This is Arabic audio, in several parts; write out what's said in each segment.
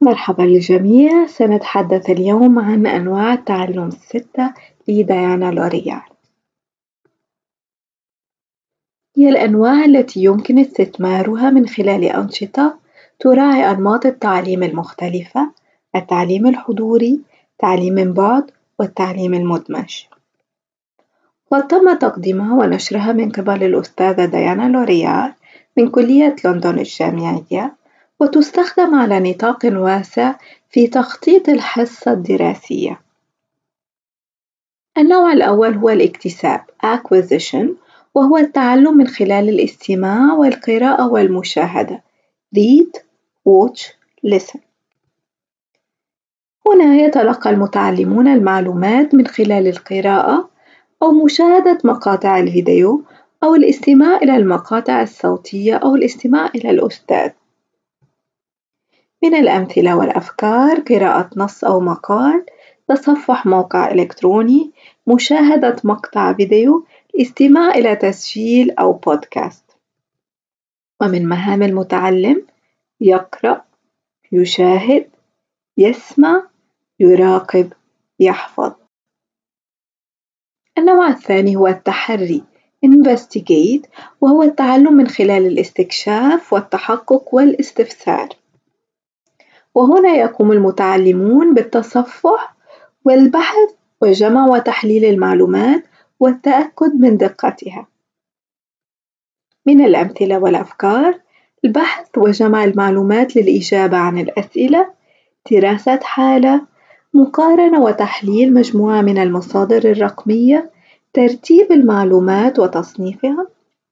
مرحبا للجميع. سنتحدث اليوم عن أنواع التعلم الستة لديانا لوريال. هي الأنواع التي يمكن استثمارها من خلال أنشطة تراعي أنماط التعليم المختلفة: التعليم الحضوري، تعليم من بعد، والتعليم المدمج. وتم تقديمها ونشرها من قبل الأستاذة ديانا لوريال من كلية لندن الجامعية، وتستخدم على نطاق واسع في تخطيط الحصة الدراسية. النوع الأول هو الاكتساب acquisition، وهو التعلم من خلال الاستماع والقراءة والمشاهدة read watch listen. هنا يتلقى المتعلمون المعلومات من خلال القراءة أو مشاهدة مقاطع الفيديو أو الاستماع إلى المقاطع الصوتية أو الاستماع إلى الأستاذ. من الأمثلة والأفكار: قراءة نص أو مقال، تصفح موقع إلكتروني، مشاهدة مقطع فيديو، الاستماع إلى تسجيل أو بودكاست. ومن مهام المتعلم: يقرأ، يشاهد، يسمع، يراقب، يحفظ. النوع الثاني هو التحري investigate، وهو التعلم من خلال الاستكشاف والتحقق والاستفسار. وهنا يقوم المتعلمون بالتصفح والبحث وجمع وتحليل المعلومات والتأكد من دقتها. من الأمثلة والأفكار: البحث وجمع المعلومات للإجابة عن الأسئلة، دراسة حالة، مقارنة وتحليل مجموعة من المصادر الرقمية، ترتيب المعلومات وتصنيفها.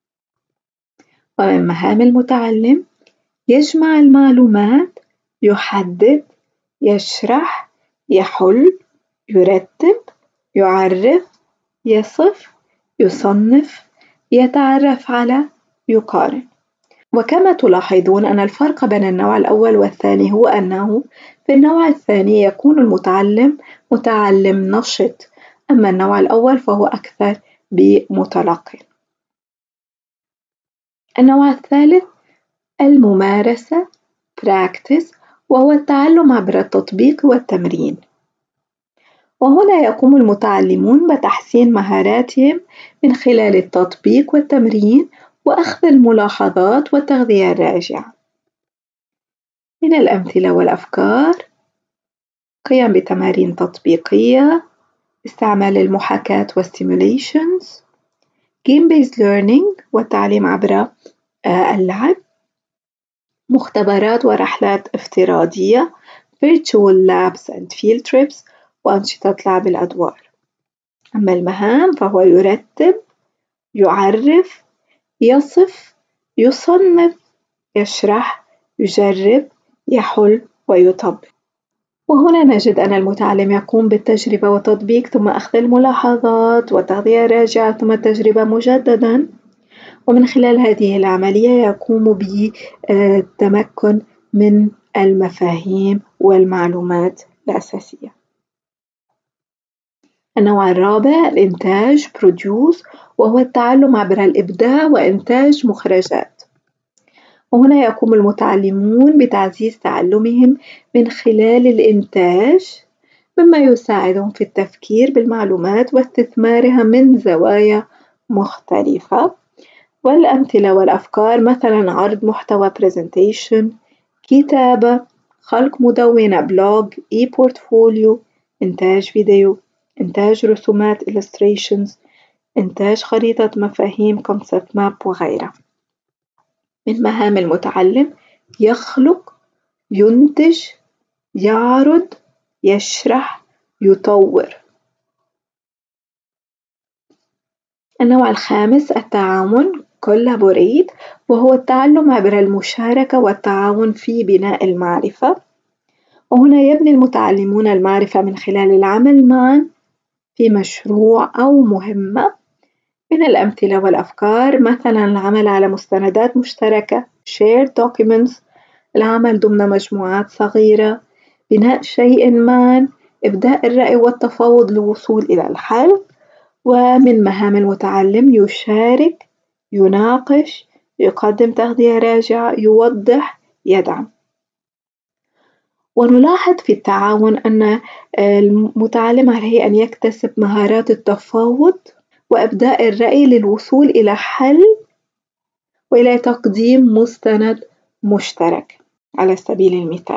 ومن مهام المتعلم: يجمع المعلومات، يحدد، يشرح، يحل، يرتب، يعرف، يصف، يصنف، يتعرف على، يقارن. وكما تلاحظون أن الفرق بين النوع الأول والثاني هو أنه في النوع الثاني يكون المتعلم متعلم نشط، أما النوع الأول فهو أكثر بمتلقٍ. النوع الثالث الممارسة practice، وهو التعلم عبر التطبيق والتمرين. وهنا يقوم المتعلمون بتحسين مهاراتهم من خلال التطبيق والتمرين وأخذ الملاحظات والتغذية الراجعة. من الأمثلة والأفكار: قيام بتمارين تطبيقية، استعمال المحاكاة والstimulations، game based learning والتعليم عبر اللعب، مختبرات ورحلات افتراضية virtual labs and field trips، وأنشطة لعب الأدوار. أما المهام فهو يرتب، يعرف، يصف، يصنف، يشرح، يجرب، يحل، ويطبق. وهنا نجد أن المتعلم يقوم بالتجربة والتطبيق ثم أخذ الملاحظات وتغذية راجعة ثم التجربة مجدداً، ومن خلال هذه العملية يقوم بالتمكن من المفاهيم والمعلومات الأساسية. النوع الرابع الإنتاج produce، وهو التعلم عبر الإبداع وإنتاج مخرجات. وهنا يقوم المتعلمون بتعزيز تعلمهم من خلال الإنتاج، مما يساعدهم في التفكير بالمعلومات واستثمارها من زوايا مختلفة. والأمثلة والأفكار مثلاً عرض محتوى presentation، كتابة، خلق مدونة بلوج، e-portfolio، إنتاج فيديو، إنتاج رسومات illustrations، إنتاج خريطة مفاهيم concept map وغيرها. من مهام المتعلم: يخلق، ينتج، يعرض، يشرح، يطور. النوع الخامس التعاون collaborate، وهو التعلم عبر المشاركة والتعاون في بناء المعرفة. وهنا يبني المتعلمون المعرفة من خلال العمل معًا في مشروع أو مهمة. من الأمثلة والأفكار مثلاً العمل على مستندات مشتركة shared documents، العمل ضمن مجموعات صغيرة، بناء شيء معًا، إبداء الرأي والتفاوض للوصول إلى الحل. ومن مهام المتعلم: يشارك، يناقش، يقدم تغذية راجعة، يوضح، يدعم. ونلاحظ في التعاون أن المتعلم عليه أن يكتسب مهارات التفاوض وإبداء الرأي للوصول إلى حل وإلى تقديم مستند مشترك. على سبيل المثال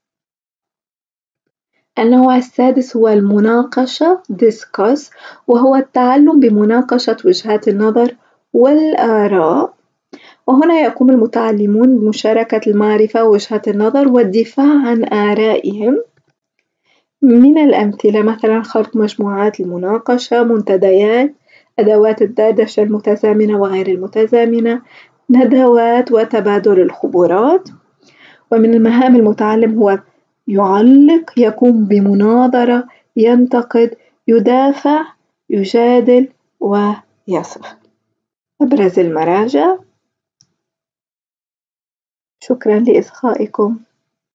النوع السادس هو المناقشة discuss، وهو التعلم بمناقشة وجهات النظر والآراء، وهنا يقوم المتعلمون بمشاركة المعرفة ووجهات النظر والدفاع عن آرائهم. من الأمثلة مثلًا خلق مجموعات المناقشة، منتديات، أدوات الدردشة المتزامنة وغير المتزامنة، ندوات وتبادل الخبرات. ومن المهام المتعلم هو يعلق، يقوم بمناظرة، ينتقد، يدافع، يجادل ويصف. أبرز المراجع. شكرًا لإصغائكم.